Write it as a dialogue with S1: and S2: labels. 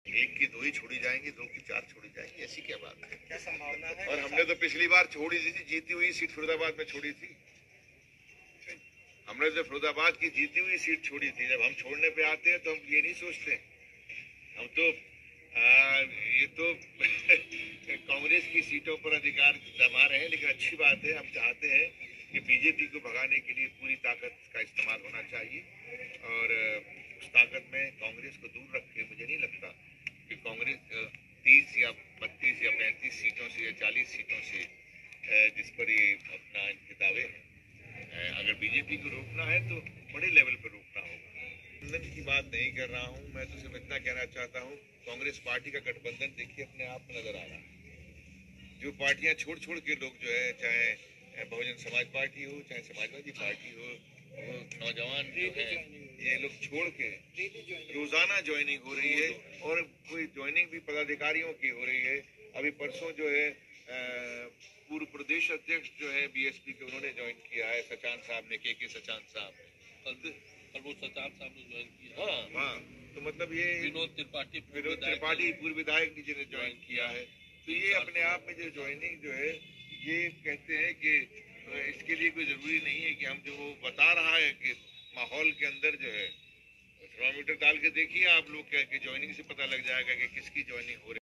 S1: एक की दो ही छोड़ी जाएंगी, दो की चार छोड़ी जाएंगी, ऐसी क्या बात है?
S2: क्या संभावना है?
S1: और हमने तो पिछली बार छोड़ी थी, जीती हुई सीट फिरोजाबाद में छोड़ी थी। हमने तो फिरोजाबाद की जीती हुई सीट छोड़ी थी। जब हम छोड़ने पे आते हैं तो हम ये नहीं सोचते। हम तो ये तो कांग्रेस की सीटों पर अधिकार जमा रहे हैं, लेकिन अच्छी बात है। हम चाहते हैं कि बीजेपी को भगाने के लिए पूरी ताकत का इस्तेमाल होना चाहिए और उस ताकत में कांग्रेस को दूर रख के मुझे नहीं लगता कि कांग्रेस 30 या 32 या 35 सीटों से या 40 सीटों से जिस पर ये अपना इनके दावे हैं, अगर बीजेपी को रोकना है तो बड़े लेवल पर रोकना होगा। गठबंधन की बात नहीं कर रहा हूं मैं, तो सिर्फ इतना कहना चाहता हूं, कांग्रेस पार्टी का गठबंधन देखिए अपने आप में नजर आ रहा है। जो पार्टियां छोड़ छोड़ के लोग जो है, चाहे बहुजन समाज पार्टी हो, चाहे समाजवादी पार्टी हो, वो नौजवान जो है ये लोग छोड़ के रोजाना ज्वाइनिंग हो रही है और कोई ज्वाइनिंग भी पदाधिकारियों की हो रही है। अभी परसों जो है पूर्व प्रदेश अध्यक्ष जो है बीएसपी के, उन्होंने ज्वाइन किया है, सचान साहब ने, के सचान साहब।
S3: और वो सचान साहब ने ज्वाइन किया।
S1: हाँ हाँ, तो मतलब ये
S3: विनोद त्रिपाठी
S1: पूर्व विधायक जी ने ज्वाइन किया है। तो ये अपने आप में जो ज्वाइनिंग जो है, ये कहते हैं कि इसके लिए कोई जरूरी नहीं है कि हम, जो वो बता रहा है कि माहौल के अंदर जो है थर्मामीटर डाल के देखिए आप लोग, क्या कि ज्वाइनिंग से पता लग जाएगा कि किसकी ज्वाइनिंग हो रही है।